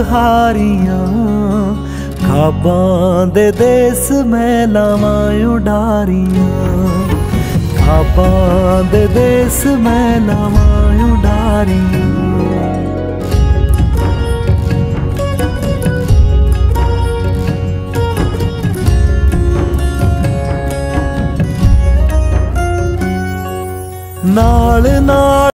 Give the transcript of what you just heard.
हारियां खाबां दे देस मैं लावां उडारियां, खाबां दे देस मैं लावां उडारियां। नाल नाल